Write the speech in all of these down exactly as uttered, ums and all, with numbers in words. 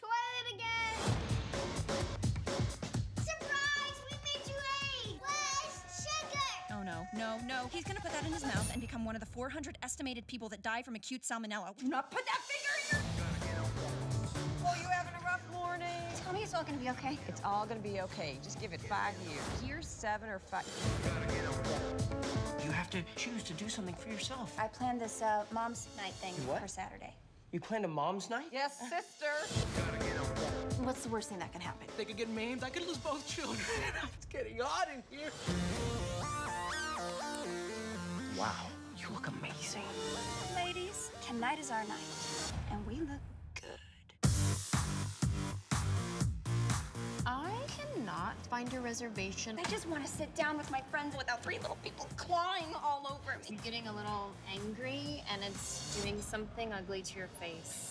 toilet again. Surprise! We made you late. Where's sugar? Oh, no, no, no. He's gonna put that in his mouth and become one of the four hundred estimated people that die from acute salmonella. Do not put that finger in your... Oh, you having a rough morning? Tell me it's all gonna be okay. It's all gonna be okay. Just give it five years. Year seven or five. You have to choose to do something for yourself. I planned this uh, mom's night thing What? for Saturday. You planned a mom's night? Yes, sister. What's the worst thing that can happen? They could get maimed. I could lose both children. It's getting hot in here. Wow, you look amazing. Ladies, tonight is our night, and we look good. I cannot find your reservation. I just want to sit down with my friends without three little people clawing all over me. You're getting a little angry, and it's doing something ugly to your face.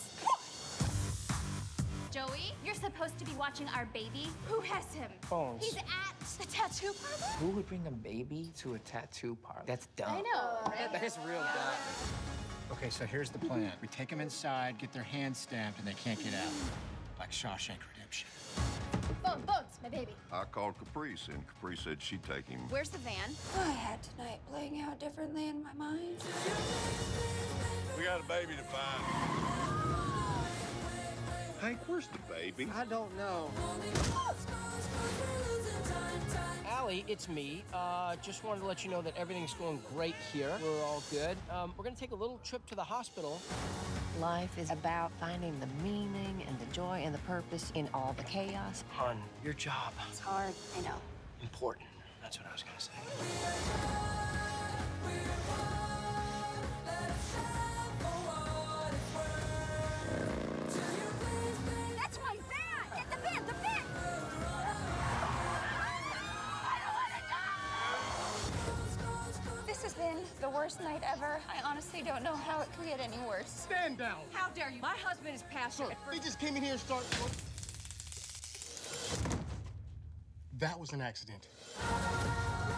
Joey, you're supposed to be watching our baby. Who has him? Bones. He's at the tattoo parlor. Who would bring a baby to a tattoo parlor? That's dumb. I know, right? That is real dumb. Okay, so here's the plan. We take them inside, get their hands stamped, and they can't get out. Like Shawshank Redemption. Bones, Bones, my baby. I called Caprice, and Caprice said she'd take him. Where's the van? I had tonight playing out differently in my mind. We got a baby to find. Hank, where's the baby? I don't know. Allie, it's me. Uh, just wanted to let you know that everything's going great here. We're all good. Um, we're gonna take a little trip to the hospital. Life is about finding the meaning and the joy and the purpose in all the chaos. Hon, your job. It's hard, I know. Important. That's what I was gonna say. That's my van! Get the van, the van! This has been the worst night ever. I honestly don't know how it could get any worse. Stand down. How dare you? My husband is passionate. They just came in here and started. That was an accident.